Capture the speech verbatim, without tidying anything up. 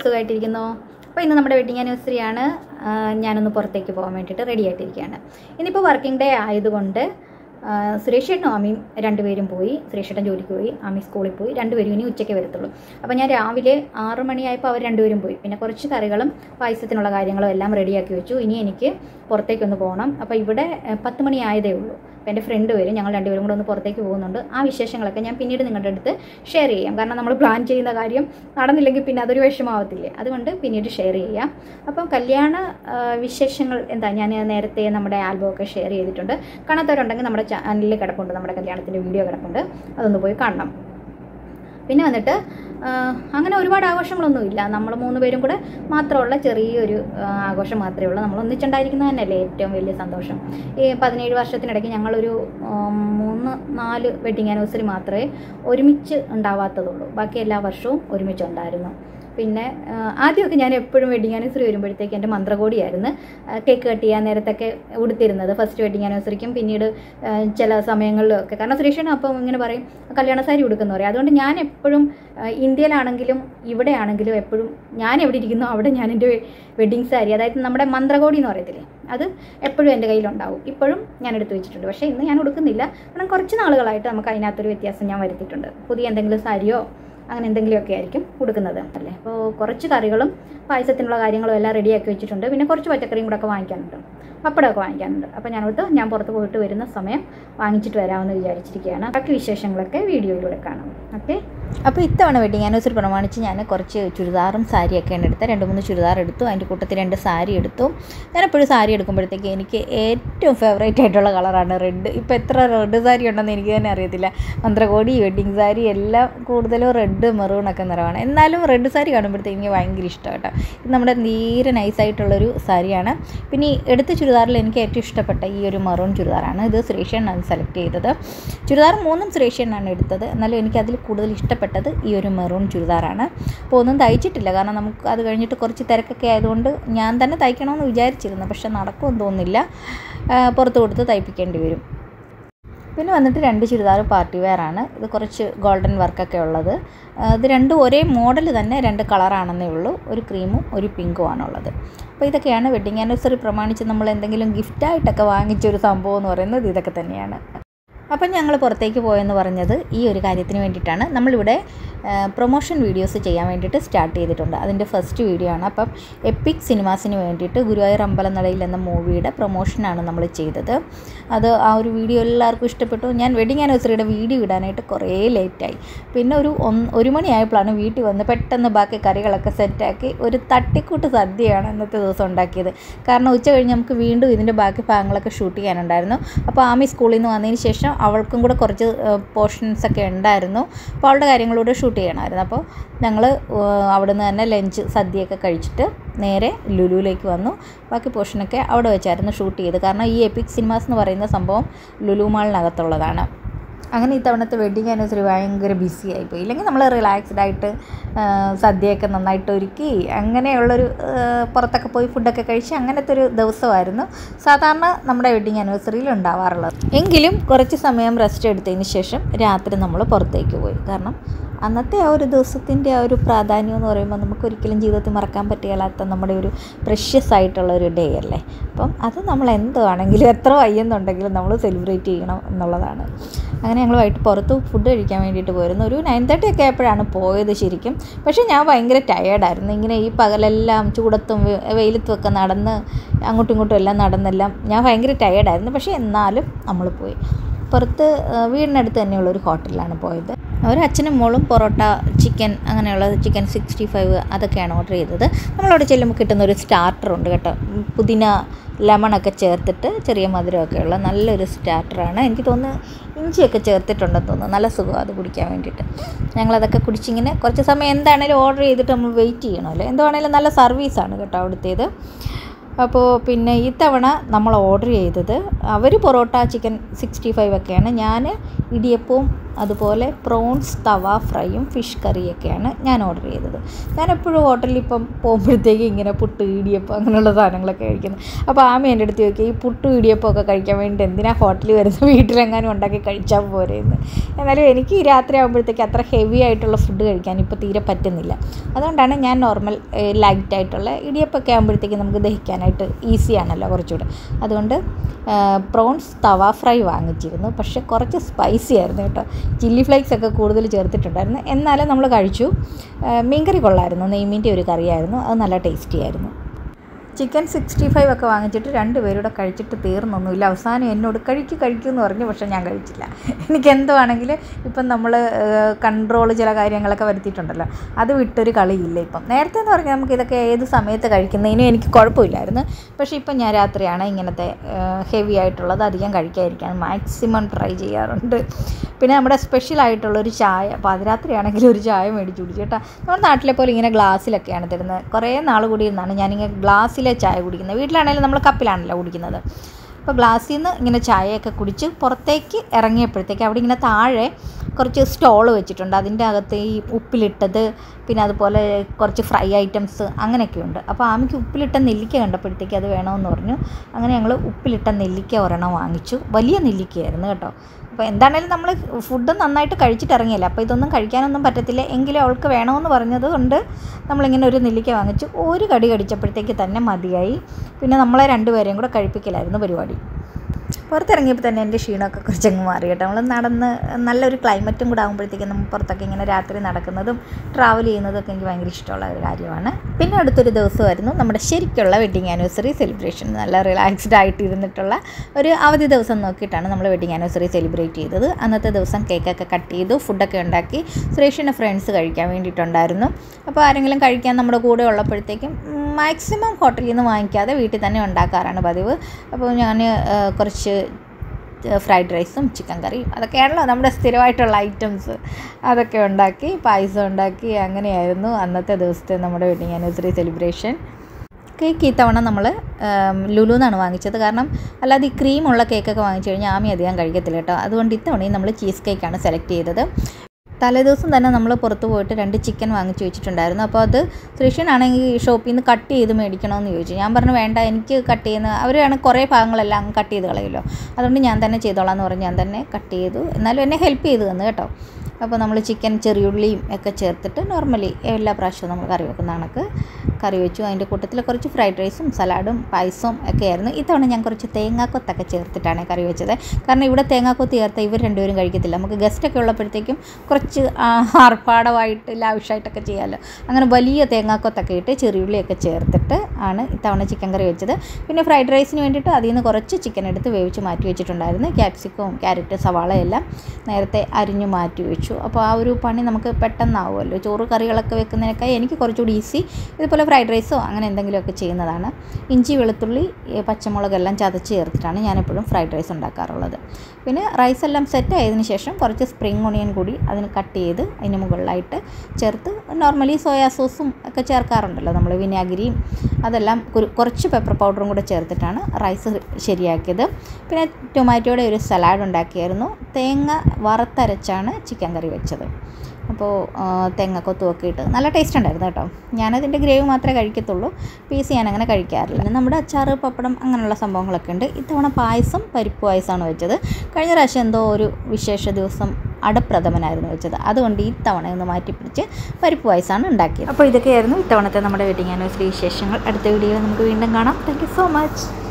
സുഖമായിട്ടിരിക്കുന്നു. അപ്പോൾ ഇന്ന് നമ്മുടെ വെഡിങ് ആനിവേഴ്സറി ആണ്. ഞാനൊന്ന് പുറത്തേക്ക് പോകാൻ വേണ്ടിയിട്ട് റെഡി ആയിട്ടിരിക്കുകയാണ്. ഇന്നിപ്പോൾ വർക്കിംഗ് ഡേ ആയതുകൊണ്ട് സുരേഷേട്ടനും ആമിയും രണ്ടുപേരും പോയി. സുരേഷേട്ടൻ ജോലിക്ക് പോയി, ആമി സ്കൂളിൽ പോയി. രണ്ടുപേരും ഇനി ഉച്ചയ്ക്ക് വരത്തുള്ളൂ. അപ്പോൾ ഞാൻ രാവിലെ ആറ് മണിയായപ്പോൾ അവർ രണ്ടുപേരും പോയി. പിന്നെ കുറച്ച് കറികളും പായസത്തിനുള്ള കാര്യങ്ങളും എല്ലാം റെഡിയാക്കി വെച്ചു. ഇനി എനിക്ക് പുറത്തേക്കൊന്ന് പോകണം. അപ്പോൾ ഇവിടെ പത്ത് മണി ആയതേ ഉള്ളൂ. അപ്പോൾ എൻ്റെ ഫ്രണ്ട് വരും, ഞങ്ങൾ രണ്ടുപേരും കൂടെ ഒന്ന് പുറത്തേക്ക് പോകുന്നുണ്ട്. ആ വിശേഷങ്ങളൊക്കെ ഞാൻ പിന്നീട് നിങ്ങളുടെ അടുത്ത് ഷെയർ ചെയ്യാം. കാരണം നമ്മൾ പ്ലാൻ ചെയ്യുന്ന കാര്യം നടന്നില്ലെങ്കിൽ പിന്നെ അതൊരു വിഷമാവത്തില്ലേ, അതുകൊണ്ട് പിന്നീട് ഷെയർ ചെയ്യാം. അപ്പം കല്യാണ വിശേഷങ്ങൾ എന്താ, ഞാൻ നേരത്തെ നമ്മുടെ ആൽബം ഒക്കെ ഷെയർ ചെയ്തിട്ടുണ്ട്. കാണാത്തവരുണ്ടെങ്കിൽ നമ്മുടെ ചാനലിൽ കിടപ്പുണ്ട്, നമ്മുടെ കല്യാണത്തിൻ്റെ വീഡിയോ കിടപ്പുണ്ട്, അതൊന്ന് പോയി കാണണം. പിന്നെ വന്നിട്ട് അങ്ങനെ ഒരുപാട് ആഘോഷങ്ങളൊന്നുമില്ല. നമ്മൾ മൂന്ന് പേരും കൂടെ മാത്രമുള്ള ചെറിയൊരു ആഘോഷം മാത്രമേ ഉള്ളൂ. നമ്മൾ ഒന്നിച്ചുണ്ടായിരിക്കുന്നത് തന്നെയല്ലേ ഏറ്റവും വലിയ സന്തോഷം. ഈ പതിനേഴ് വർഷത്തിനിടയ്ക്ക് ഞങ്ങളൊരു മൂന്ന് നാല് വെഡിങ് ആനിവേഴ്സറി മാത്രമേ ഒരുമിച്ച് ഉണ്ടാവാത്തതുള്ളൂ. ബാക്കി എല്ലാ വർഷവും ഒരുമിച്ചുണ്ടായിരുന്നു. പിന്നെ ആദ്യമൊക്കെ ഞാൻ എപ്പോഴും വെഡിങ് ആനിവേഴ്സറി വരുമ്പോഴത്തേക്ക് എൻ്റെ മന്ത്രകോടിയായിരുന്നു കേക്ക് കട്ട് ചെയ്യാൻ നേരത്തൊക്കെ ഉടുത്തിരുന്നത്. ഫസ്റ്റ് വെഡിങ് ആനിവേഴ്സറിക്കും പിന്നീട് ചില സമയങ്ങളിലൊക്കെ. കാരണം സുരേഷന് അപ്പം ഇങ്ങനെ പറയും കല്യാണ സാരി ഉടുക്കുന്ന പറയും. അതുകൊണ്ട് ഞാൻ എപ്പോഴും ഇന്ത്യയിലാണെങ്കിലും ഇവിടെ ആണെങ്കിലും എപ്പോഴും ഞാൻ എവിടെ ഇരിക്കുന്നു അവിടെ ഞാൻ എൻ്റെ വെഡിങ് സാരി, അതായത് നമ്മുടെ മന്ത്രകോടി എന്ന് പറയത്തില്ലേ, അത് എപ്പോഴും എൻ്റെ കയ്യിലുണ്ടാവും. ഇപ്പോഴും ഞാൻ എടുത്തു വെച്ചിട്ടുണ്ട്. പക്ഷേ ഇന്ന് ഞാൻ ഉടുക്കുന്നില്ല. കാരണം കുറച്ച് നാളുകളായിട്ട് നമുക്ക് അതിനകത്തൊരു വ്യത്യാസം ഞാൻ വരുത്തിയിട്ടുണ്ട്. പുതിയ എന്തെങ്കിലും സാരിയോ അങ്ങനെ എന്തെങ്കിലുമൊക്കെ ആയിരിക്കും കൊടുക്കുന്നത് അല്ലേ. അപ്പോൾ കുറച്ച് കറികളും പായസത്തിനുള്ള കാര്യങ്ങളും എല്ലാം റെഡിയാക്കി വെച്ചിട്ടുണ്ട്. പിന്നെ കുറച്ച് പച്ചക്കറിയും കൂടെ ഒക്കെ വാങ്ങിക്കാനുണ്ട്, പപ്പടമൊക്കെ വാങ്ങിക്കാനുണ്ട്. അപ്പോൾ ഞാനോർത്ത് ഞാൻ പുറത്ത് പോയിട്ട് വരുന്ന സമയം വാങ്ങിച്ചിട്ട് വരാമെന്ന് വിചാരിച്ചിരിക്കുകയാണ്. ബാക്കി വിശേഷങ്ങളൊക്കെ വീഡിയോയിലൂടെ കാണാം. ഓക്കെ. അപ്പോൾ ഇത്തവണ വെഡിങ് ആനിവേഴ്സറി പ്രമാണിച്ച് ഞാൻ കുറച്ച് ചുരിദാറും സാരിയൊക്കെയാണ് എടുത്തത്. രണ്ട് മൂന്ന് ചുരിദാർ എടുത്തു, അതിൻ്റെ കൂട്ടത്തിൽ രണ്ട് സാരി എടുത്തു. ഞാനെപ്പോഴും സാരി എടുക്കുമ്പോഴത്തേക്ക് എനിക്ക് ഏറ്റവും ഫേവറേറ്റ് ആയിട്ടുള്ള കളറാണ് റെഡ്. ഇപ്പോൾ എത്ര റെഡ് സാരി ഉണ്ടെന്ന് എനിക്ക് തന്നെ അറിയത്തില്ല. മന്ത്രകോടി, വെഡിങ് സാരി എല്ലാം കൂടുതലും റെഡ് മെറൂണൊക്കെ നിറമാണ്. എന്നാലും റെഡ് സാരി കാണുമ്പോഴത്തേക്ക് എനിക്ക് ഭയങ്കര ഇഷ്ടമാണ് കേട്ടോ. ഇത് നമ്മുടെ തീരെ നൈസായിട്ടുള്ളൊരു സാരിയാണ്. പിന്നെ ഈ എടുത്ത ചുരിദാറിൽ എനിക്ക് ഏറ്റവും ഇഷ്ടപ്പെട്ട ഈ ഒരു മെറൂൺ ചുരിദാറാണ്. ഇത് സുരേഷനാണ് സെലക്ട് ചെയ്തത്. ചുരിദാർ മൂന്നും സുരേഷനാണ് എടുത്തത്. എന്നാലും എനിക്കതിൽ കൂടുതൽ ഇഷ്ടപ്പെട്ടത് ഈ ഒരു മെറൂൺ ചുരിദാറാണ്. അപ്പോൾ ഒന്നും തയ്ച്ചിട്ടില്ല, കാരണം നമുക്ക് അത് കഴിഞ്ഞിട്ട് കുറച്ച് തിരക്കൊക്കെ ആയതുകൊണ്ട് ഞാൻ തന്നെ തയ്ക്കണമെന്ന് വിചാരിച്ചിരുന്നു. പക്ഷെ നടക്കുമെന്ന് തോന്നുന്നില്ല, പുറത്ത് കൊടുത്ത് തയ്പ്പിക്കേണ്ടി വരും. പിന്നെ വന്നിട്ട് രണ്ട് ചുരിദാർ പാർട്ടി വെയർ ആണ്. ഇത് കുറച്ച് ഗോൾഡൻ വർക്കൊക്കെ ഉള്ളത്. ഇത് രണ്ടും ഒരേ മോഡൽ തന്നെ, രണ്ട് കളറാണെന്നേ ഉള്ളൂ. ഒരു ക്രീമും ഒരു പിങ്കും ആണുള്ളത്. അപ്പോൾ ഇതൊക്കെയാണ് വെഡിങ് ആനിവേഴ്സറി പ്രമാണിച്ച് നമ്മൾ എന്തെങ്കിലും ഗിഫ്റ്റായിട്ടൊക്കെ വാങ്ങിച്ചൊരു സംഭവം എന്ന് പറയുന്നത് ഇതൊക്കെ തന്നെയാണ്. അപ്പം ഞങ്ങൾ പുറത്തേക്ക് പോയെന്ന് പറഞ്ഞത് ഈ ഒരു കാര്യത്തിന് വേണ്ടിയിട്ടാണ്. നമ്മളിവിടെ പ്രൊമോഷൻ വീഡിയോസ് ചെയ്യാൻ വേണ്ടിയിട്ട് സ്റ്റാർട്ട് ചെയ്തിട്ടുണ്ട്. അതിൻ്റെ ഫസ്റ്റ് വീഡിയോ ആണ്. അപ്പം എപ്പിക് സിനിമാസിന് വേണ്ടിയിട്ട് ഗുരുവായൂർ അമ്പലനടയിൽ എന്ന മൂവിയുടെ പ്രൊമോഷനാണ് നമ്മൾ ചെയ്തത്. അത് ആ ഒരു വീഡിയോ എല്ലാവർക്കും ഇഷ്ടപ്പെട്ടു. ഞാൻ വെഡിങ് ആനിവേഴ്സറിയുടെ വീഡിയോ ഇടാനായിട്ട് കുറേ ലേറ്റായി. പിന്നെ ഒരു ഒന്ന് ഒരു മണിയായപ്പോഴാണ് വീട്ടിൽ വന്ന് പെട്ടെന്ന് ബാക്കി കറികളൊക്കെ സെറ്റാക്കി ഒരു തട്ടിക്കൂട്ട് സദ്യയാണ് ഇന്നത്തെ ദിവസം ഉണ്ടാക്കിയത്. കാരണം ഉച്ച കഴിഞ്ഞ് നമുക്ക് വീണ്ടും ഇതിൻ്റെ ബാക്കി ഭാഗങ്ങളൊക്കെ ഷൂട്ട് ചെയ്യാനുണ്ടായിരുന്നു. അപ്പോൾ ആമി സ്കൂളിൽ നിന്ന് വന്നതിന് ശേഷം അവൾക്കും കൂടെ കുറച്ച് പോർഷൻസൊക്കെ ഉണ്ടായിരുന്നു. അപ്പോൾ അവളുടെ കാര്യങ്ങളൂടെ ഷൂട്ട് ചെയ്യണമായിരുന്നു. അപ്പോൾ ഞങ്ങൾ അവിടെ നിന്ന് തന്നെ ലഞ്ച് സദ്യയൊക്കെ കഴിച്ചിട്ട് നേരെ ലുലുവിലേക്ക് വന്നു. ബാക്കി പോർഷനൊക്കെ അവിടെ വെച്ചായിരുന്നു ഷൂട്ട് ചെയ്ത്. കാരണം ഈ എപ്പിക് സിനിമാസ് എന്ന് പറയുന്ന സംഭവം ലുലു മാളിനകത്തുള്ളതാണ്. അങ്ങനെ ഇത്തവണത്തെ വെഡിങ് ആനിവേഴ്സറി ഭയങ്കര ബിസി ആയിപ്പോയി. ഇല്ലെങ്കിൽ നമ്മൾ റിലാക്സ്ഡ് ആയിട്ട് സദ്യയൊക്കെ നന്നായിട്ട് ഒരുക്കി അങ്ങനെയുള്ളൊരു പുറത്തൊക്കെ പോയി ഫുഡൊക്കെ കഴിച്ച് അങ്ങനത്തെ ഒരു ദിവസമായിരുന്നു സാധാരണ നമ്മുടെ വെഡിങ് ആനിവേഴ്സറിയിൽ ഉണ്ടാവാറുള്ളത്. എങ്കിലും കുറച്ച് സമയം റെസ്റ്റ് എടുത്തതിന് ശേഷം രാത്രി നമ്മൾ പുറത്തേക്ക് പോയി. കാരണം അന്നത്തെ ആ ഒരു ദിവസത്തിൻ്റെ ആ ഒരു പ്രാധാന്യം എന്ന് പറയുമ്പോൾ നമുക്കൊരിക്കലും ജീവിതത്തിൽ മറക്കാൻ പറ്റില്ലാത്ത നമ്മുടെ ഒരു പ്രഷ്യസ് ആയിട്ടുള്ള ഒരു ഡേ അല്ലേ. അപ്പം അത് നമ്മൾ എന്താണെങ്കിലും എത്ര വയ്യെന്നുണ്ടെങ്കിലും നമ്മൾ സെലിബ്രേറ്റ് ചെയ്യണം എന്നുള്ളതാണ്. അങ്ങനെ ഞങ്ങൾ വൈകിട്ട് പുറത്ത് ഫുഡ് കഴിക്കാൻ വേണ്ടിയിട്ട് പോയിരുന്നു. ഒരു നയൻ തേർട്ടി ഒക്കെ ആയപ്പോഴാണ് പോയത് ശരിക്കും. പക്ഷേ ഞാൻ ഭയങ്കര ടയേർഡായിരുന്നു. ഇങ്ങനെ ഈ പകലെല്ലാം ചൂടത്തും വെയിലത്തും ഒക്കെ നടന്ന് അങ്ങോട്ടും ഇങ്ങോട്ടും എല്ലാം നടന്നെല്ലാം ഞാൻ ഭയങ്കര ടയേർഡായിരുന്നു. പക്ഷേ എന്നാലും നമ്മൾ പോയി. പുറത്ത് വീടിനടുത്ത് തന്നെയുള്ളൊരു ഹോട്ടലിലാണ് പോയത്. അവർ അച്ഛനും മോളും പൊറോട്ട, ചിക്കൻ, അങ്ങനെയുള്ള ചിക്കൻ സിക്സ്റ്റി ഫൈവ് അതൊക്കെയാണ് ഓർഡർ ചെയ്തത്. നമ്മളവിടെ ചെല്ലുമ്പോൾ കിട്ടുന്നൊരു സ്റ്റാർട്ടറുണ്ട് കേട്ടോ, പുതിന ലെമണൊക്കെ ചേർത്തിട്ട് ചെറിയ മധുരമൊക്കെ ഉള്ള നല്ലൊരു സ്റ്റാർട്ടറാണ്. എനിക്ക് തോന്നുന്നു ഇഞ്ചിയൊക്കെ ചേർത്തിട്ടുണ്ടെന്ന് തോന്നുന്നു. നല്ല സുഖം അത് കുടിക്കാൻ വേണ്ടിയിട്ട്. ഞങ്ങളതൊക്കെ കുടിച്ചിങ്ങനെ കുറച്ച് സമയം എന്താണേലും ഓർഡർ ചെയ്തിട്ട് നമ്മൾ വെയിറ്റ് ചെയ്യണമല്ലോ. എന്താണേലും നല്ല സർവീസാണ് കേട്ടോ അവിടുത്തേത്. അപ്പോൾ പിന്നെ ഇത്തവണ നമ്മൾ ഓർഡർ ചെയ്തത് അവർ പൊറോട്ട, ചിക്കൻ സിക്സ്റ്റി ഫൈവ് ഒക്കെയാണ്. ഞാൻ ഇടിയപ്പവും അതുപോലെ പ്രോൺസ് തവ ഫ്രൈയും ഫിഷ് കറിയൊക്കെയാണ് ഞാൻ ഓർഡർ ചെയ്തത്. ഞാൻ എപ്പോഴും ഹോട്ടലിൽ ഇപ്പം പോകുമ്പോഴത്തേക്ക് ഇങ്ങനെ പുട്ട് ഇടിയപ്പം അങ്ങനെയുള്ള സാധനങ്ങളൊക്കെ കഴിക്കുന്നത്. അപ്പോൾ ആമി എൻ്റെ അടുത്ത് ചോദിക്കുക, ഈ പുട്ട് ഇടിയപ്പം ഒക്കെ കഴിക്കാൻ വേണ്ടി എന്തിനാ ഹോട്ടലിൽ വരുന്നത്, വീട്ടിലെങ്ങാനും ഉണ്ടാക്കി കഴിച്ചാൽ പോരെയെന്ന്. എന്നാലും എനിക്ക് ഈ രാത്രി ആകുമ്പോഴത്തേക്ക് അത്ര ഹെവി ആയിട്ടുള്ള ഫുഡ് കഴിക്കാൻ ഇപ്പോൾ തീരെ പറ്റുന്നില്ല. അതുകൊണ്ടാണ് ഞാൻ നോർമൽ ലൈറ്റ് ആയിട്ടുള്ള ഇടിയപ്പൊക്കെ ആകുമ്പോഴത്തേക്ക് നമുക്ക് ദഹിക്കാനായിട്ട് ഈസിയാണല്ലോ കുറച്ചുകൂടെ. അതുകൊണ്ട് പ്രോൺസ് തവ ഫ്രൈ വാങ്ങിച്ചിരുന്നു. പക്ഷേ കുറച്ച് സ്പൈസി ആയിരുന്നു കേട്ടോ. ചില്ലി ഫ്ലേക്സ് ഒക്കെ കൂടുതൽ ചേർത്തിട്ടുണ്ടായിരുന്നു. എന്നാലും നമ്മൾ കഴിച്ചു. മീൻകറി കൊള്ളായിരുന്നു. നെയ്മീൻ്റെ ഒരു കറിയായിരുന്നു. അത് നല്ല ടേസ്റ്റി ആയിരുന്നു. ചിക്കൻ സിക്സ്റ്റി ഫൈവ് ഒക്കെ വാങ്ങിച്ചിട്ട് രണ്ട് പേരുടെ കഴിച്ചിട്ട് തീർന്നൊന്നുമില്ല. അവസാനം എന്നോട് കഴിക്ക് കഴിക്കുമെന്ന് പറഞ്ഞു. പക്ഷേ ഞാൻ കഴിച്ചില്ല. എനിക്ക് എന്തുവാണെങ്കിൽ ഇപ്പം നമ്മൾ കൺട്രോൾ ചില കാര്യങ്ങളൊക്കെ വരുത്തിയിട്ടുണ്ടല്ലോ, അത് വിട്ടൊരു കളിയില്ല ഇപ്പം. നേരത്തെ എന്ന് പറഞ്ഞാൽ നമുക്ക് ഇതൊക്കെ ഏത് സമയത്ത് കഴിക്കുന്നതിനും എനിക്ക് കുഴപ്പമില്ലായിരുന്നു. പക്ഷേ ഇപ്പം ഞാൻ രാത്രിയാണ് ഇങ്ങനത്തെ ഹെവി ആയിട്ടുള്ളത് അധികം കഴിക്കാതിരിക്കാൻ മാക്സിമം ട്രൈ ചെയ്യാറുണ്ട്. പിന്നെ നമ്മുടെ സ്പെഷ്യലായിട്ടുള്ളൊരു ചായ, പാതിരാത്രിയാണെങ്കിലും ഒരു ചായ മേടിച്ച് കുടിച്ചു കേട്ടോ. നമ്മുടെ നാട്ടിലെ പോലെ ഇങ്ങനെ ഗ്ലാസ്സിലൊക്കെയാണ് തരുന്നത്. കുറേ നാൾ കൂടി ഇരുന്നാണ് ഞാനിങ്ങനെ ഗ്ലാസ്സിൽ ചായ കുടിക്കുന്നത്. വീട്ടിലാണെങ്കിലും നമ്മൾ കപ്പിലാണല്ലോ കുടിക്കുന്നത്. അപ്പോൾ ഗ്ലാസ്സിൽ നിന്ന് ഇങ്ങനെ ചായയൊക്കെ കുടിച്ച് പുറത്തേക്ക് ഇറങ്ങിയപ്പോഴത്തേക്ക് അവിടെ ഇങ്ങനെ താഴെ കുറച്ച് സ്റ്റോൾ വെച്ചിട്ടുണ്ട്. അതിൻ്റെ അകത്ത് ഈ ഉപ്പിലിട്ടത്, പിന്നെ അതുപോലെ കുറച്ച് ഫ്രൈ ഐറ്റംസ് അങ്ങനെയൊക്കെയുണ്ട്. അപ്പോൾ ആമിക്ക് ഉപ്പിലിട്ട നെല്ലിക്ക കണ്ടപ്പോഴത്തേക്ക് അത് വേണമെന്ന് പറഞ്ഞു. അങ്ങനെ ഞങ്ങൾ ഉപ്പിലിട്ട നെല്ലിക്ക ഒരെണ്ണം വാങ്ങിച്ചു. വലിയ നെല്ലിക്കയായിരുന്നു കേട്ടോ. അപ്പോൾ എന്താണേലും നമ്മൾ ഫുഡ് നന്നായിട്ട് കഴിച്ചിട്ട് ഇറങ്ങിയല്ലേ, അപ്പോൾ ഇതൊന്നും കഴിക്കാനൊന്നും പറ്റത്തില്ല. എങ്കിലും അവൾക്ക് വേണമെന്ന് പറഞ്ഞത് കൊണ്ട് നമ്മളിങ്ങനെ ഒരു നെല്ലിക്ക വാങ്ങിച്ചു. ഒരു കടി കടിച്ചപ്പോഴത്തേക്ക് തന്നെ മതിയായി. പിന്നെ നമ്മളെ രണ്ടുപേരെയും കൂടെ കഴിപ്പിക്കലായിരുന്നു പരിപാടി. പുറത്തിറങ്ങിയപ്പോൾ തന്നെ എൻ്റെ ക്ഷീണമൊക്കെ കുറച്ചങ്ങ് മാറി കേട്ടോ. നമ്മൾ നടന്ന് നല്ലൊരു ക്ലൈമറ്റും കൂടെ ആകുമ്പോഴത്തേക്കും നമ്മൾ പുറത്തൊക്കെ ഇങ്ങനെ രാത്രി നടക്കുന്നതും ട്രാവൽ ചെയ്യുന്നതൊക്കെ എനിക്ക് ഭയങ്കര ഇഷ്ടമുള്ള ഒരു കാര്യമാണ്. പിന്നെ അടുത്തൊരു ദിവസമായിരുന്നു നമ്മുടെ ശരിക്കുള്ള വെഡ്ഡിങ് ആനിവേഴ്സറി സെലിബ്രേഷൻ. നല്ല റിലാക്സ്ഡ് ആയിട്ട് ഇരുന്നിട്ടുള്ള ഒരു അവധി ദിവസം നോക്കിയിട്ടാണ് നമ്മൾ വെഡ്ഡിങ് ആനിവേഴ്സറി സെലിബ്രേറ്റ് ചെയ്തത്. അന്നത്തെ ദിവസം കേക്കൊക്കെ കട്ട് ചെയ്തു, ഫുഡൊക്കെ ഉണ്ടാക്കി. സുരേഷിൻ്റെ ഫ്രണ്ട്സ് കഴിക്കാൻ വേണ്ടിയിട്ടുണ്ടായിരുന്നു. അപ്പോൾ ആരെങ്കിലും കഴിക്കാൻ നമ്മുടെ കൂടെ ഉള്ളപ്പോഴത്തേക്കും മാക്സിമം ഹോട്ടലിൽ നിന്ന് വാങ്ങിക്കാതെ വീട്ടിൽ തന്നെ ഉണ്ടാക്കാറാണ് പതിവ്. അപ്പോൾ ഞാൻ കുറച്ച് ഫ്രൈഡ് റൈസും ചിക്കൻ കറിയും അതൊക്കെയാണല്ലോ നമ്മുടെ സ്ഥിരമായിട്ടുള്ള ഐറ്റംസ്, അതൊക്കെ ഉണ്ടാക്കി പായസം ഉണ്ടാക്കി. അങ്ങനെയായിരുന്നു അന്നത്തെ ദിവസത്തെ നമ്മുടെ വെഡ്ഡിങ് ആനിവേഴ്സറി സെലിബ്രേഷൻ. കേക്ക് ഇത്തവണ നമ്മൾ ലുലു എന്നാണ് വാങ്ങിച്ചത്. കാരണം അല്ലാതെ ഈ ക്രീമുള്ള കേക്കൊക്കെ വാങ്ങിച്ചു കഴിഞ്ഞാൽ ആമി അധികം കഴിക്കത്തില്ല കേട്ടോ. അതുകൊണ്ട് ഇത്തവണയും നമ്മൾ ചീസ് കേക്കാണ് സെലക്ട് ചെയ്തത്. തലേദിവസം തന്നെ നമ്മൾ പുറത്ത് പോയിട്ട് രണ്ട് ചിക്കൻ വാങ്ങിച്ച് വെച്ചിട്ടുണ്ടായിരുന്നു. അപ്പോൾ അത് സുരേഷനാണെങ്കിൽ ഷോപ്പിൽ നിന്ന് കട്ട് ചെയ്ത് മേടിക്കണമെന്ന് ചോദിച്ചു. ഞാൻ പറഞ്ഞു വേണ്ട, എനിക്ക് കട്ട് ചെയ്യുന്ന അവരാണ് കുറേ ഭാഗങ്ങളെല്ലാം കട്ട് ചെയ്ത് കളയുമല്ലോ, അതുകൊണ്ട് ഞാൻ തന്നെ ചെയ്തോളാം എന്ന് പറഞ്ഞ് ഞാൻ തന്നെ കട്ട് ചെയ്തു. എന്നാലും എന്നെ ഹെൽപ്പ് ചെയ്ത് തന്നു കേട്ടോ. അപ്പോൾ നമ്മൾ ചിക്കൻ ചെറിയുള്ളിയും ഒക്കെ ചേർത്തിട്ട് നോർമലി എല്ലാ പ്രാവശ്യവും നമ്മൾ കറി വെക്കുന്ന കണക്ക് കറി വെച്ചു. അതിൻ്റെ കൂട്ടത്തിൽ കുറച്ച് ഫ്രൈഡ് റൈസും സലാഡും പായസവും ഒക്കെ ആയിരുന്നു. ഇത്തവണ ഞാൻ കുറച്ച് തേങ്ങാക്കൊത്തൊക്കെ ചേർത്തിട്ടാണ് കറി വെച്ചത്. കാരണം ഇവിടെ തേങ്ങാക്കൊത്ത് ചേർത്ത് ഇവർ രണ്ടുപേരും കഴിക്കത്തില്ല. നമുക്ക് ഗസ്റ്റൊക്കെ ഉള്ളപ്പോഴത്തേക്കും കുറച്ച് ആർഭാടമായിട്ട് ലാവിഷായിട്ടൊക്കെ ചെയ്യാമല്ലോ. അങ്ങനെ വലിയ തേങ്ങാക്കൊത്തൊക്കെ ഇട്ട് ചെറിയുള്ളിയൊക്കെ ചേർത്തിട്ട് ആണ് ഇത്തവണ ചിക്കൻ കറി വെച്ചത്. പിന്നെ ഫ്രൈഡ് റൈസിന് വേണ്ടിയിട്ട് അതിൽ നിന്ന് കുറച്ച് ചിക്കൻ എടുത്ത് വേവിച്ച് മാറ്റി വെച്ചിട്ടുണ്ടായിരുന്നു. ക്യാപ്സിക്കവും ക്യാരറ്റ് സവാളയെല്ലാം നേരത്തെ അരിഞ്ഞു മാറ്റി വെച്ചു. അപ്പോൾ ആ ഒരു പണി നമുക്ക് പെട്ടെന്നാവുമല്ലോ. ചോറ് കറികളൊക്കെ വെക്കുന്നതിനേക്കായി എനിക്ക് കുറച്ചുകൂടി ഈസി ഇതുപോലെ ഫ്രൈഡ് റൈസോ അങ്ങനെ എന്തെങ്കിലുമൊക്കെ ചെയ്യുന്നതാണ്. ഇഞ്ചി വെളുത്തുള്ളി പച്ചമുളകെല്ലാം ചതച്ച് ചേർത്തിട്ടാണ് ഞാനെപ്പോഴും ഫ്രൈഡ് റൈസ് ഉണ്ടാക്കാറുള്ളത്. പിന്നെ റൈസെല്ലാം സെറ്റ് ആയതിനു ശേഷം കുറച്ച് സ്പ്രിംഗ് ഒണിയൻ കൂടി അതിന് കട്ട് ചെയ്ത് അതിന് മുകളിലായിട്ട് ചേർത്ത് നോർമലി സോയാ സോസും ഒക്കെ ചേർക്കാറുണ്ടല്ലോ നമ്മൾ, വിനാഗിരിയും അതെല്ലാം കുറച്ച് പെപ്പർ പൗഡറും കൂടെ ചേർത്തിട്ടാണ് റൈസ് ശരിയാക്കിയത്. പിന്നെ ടൊമാറ്റോയുടെ ഒരു സലാഡ് ഉണ്ടാക്കിയായിരുന്നു. തേങ്ങ വറുത്തരച്ചാണ് ചിക്കൻ കറി വെച്ചത്. അപ്പോൾ തേങ്ങക്കൊത്തുമൊക്കെ ഇട്ട് നല്ല ടേസ്റ്റ് ഉണ്ടായിരുന്നു കേട്ടോ. ഞാനതിൻ്റെ ഗ്രേവി മാത്രമേ കഴിക്കത്തുള്ളൂ, പീസ് ഞാനങ്ങനെ കഴിക്കാറില്ല. പിന്നെ നമ്മുടെ അച്ചാറ് പപ്പടം അങ്ങനെയുള്ള സംഭവങ്ങളൊക്കെ ഉണ്ട്. ഇത്തവണ പായസം പരിപ്പ് പായസമാണ് വെച്ചത്. കഴിഞ്ഞ പ്രാവശ്യം എന്തോ ഒരു വിശേഷ ദിവസം അടപ്രഥമനായിരുന്നു വെച്ചത്. അതുകൊണ്ട് ഈ തവണ ഒന്ന് മാറ്റിപ്പിടിച്ച് പരിപ്പ് പായസമാണ് ഉണ്ടാക്കിയത്. അപ്പോൾ ഇതൊക്കെയായിരുന്നു ഇത്തവണത്തെ നമ്മുടെ വെഡിങ് ആനിവേഴ്സറി വിശേഷങ്ങൾ. അടുത്ത വീഡിയോയിൽ നമുക്ക് വീണ്ടും കാണാം. Thank you so much.